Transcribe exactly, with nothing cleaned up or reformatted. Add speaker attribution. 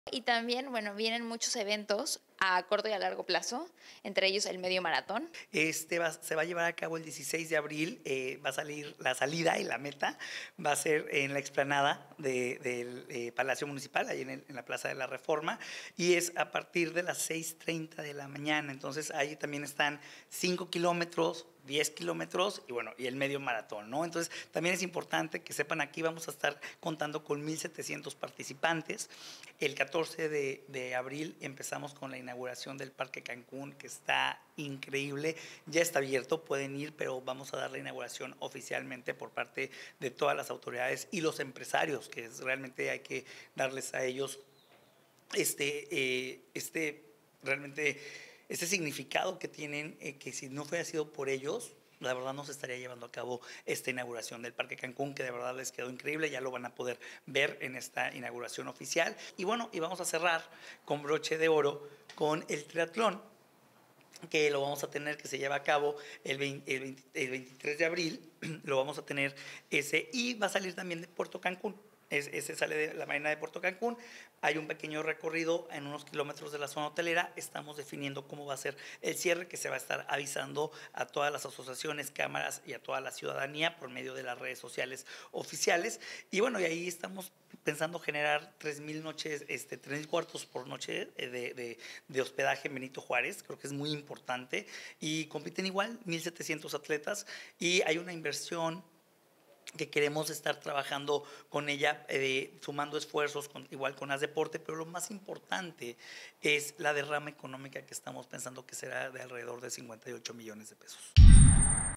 Speaker 1: Y también, bueno, vienen muchos eventos a corto y a largo plazo, entre ellos el medio maratón.
Speaker 2: Este va se va a llevar a cabo el dieciséis de abril, eh, va a salir la salida y la meta va a ser en la explanada de del, eh, Palacio Municipal, ahí en el en la Plaza de la Reforma, y es a partir de las seis treinta de la mañana. Entonces, ahí también están cinco kilómetros, diez kilómetros y bueno, y el medio maratón, ¿no? Entonces, también es importante que sepan, aquí vamos a estar contando con mil setecientos participantes. El catorce de de abril empezamos con la inauguración del Parque Cancún, que está increíble. Ya está abierto, pueden ir, pero vamos a dar la inauguración oficialmente por parte de todas las autoridades y los empresarios, que es, realmente hay que darles a ellos este, eh, este, realmente, este significado que tienen, eh, que si no fuera sido por ellos, la verdad no se estaría llevando a cabo esta inauguración del Parque Cancún, que de verdad les quedó increíble, ya lo van a poder ver en esta inauguración oficial. Y bueno, y vamos a cerrar con broche de oro con el triatlón, que lo vamos a tener, que se lleva a cabo el, veinte, el, veinte, el veintitrés de abril, lo vamos a tener ese, y va a salir también de Puerto Cancún. Es, ese sale de la marina de Puerto Cancún. Hay un pequeño recorrido en unos kilómetros de la zona hotelera. Estamos definiendo cómo va a ser el cierre, que se va a estar avisando a todas las asociaciones, cámaras y a toda la ciudadanía por medio de las redes sociales oficiales. Y bueno, y ahí estamos pensando generar tres mil noches, este, tres mil cuartos por noche de, de, de hospedaje en Benito Juárez. Creo que es muy importante. Y compiten igual mil setecientos atletas y hay una inversión que queremos estar trabajando con ella, eh, sumando esfuerzos, con, igual con Asdeporte, pero lo más importante es la derrama económica que estamos pensando que será de alrededor de cincuenta y ocho millones de pesos.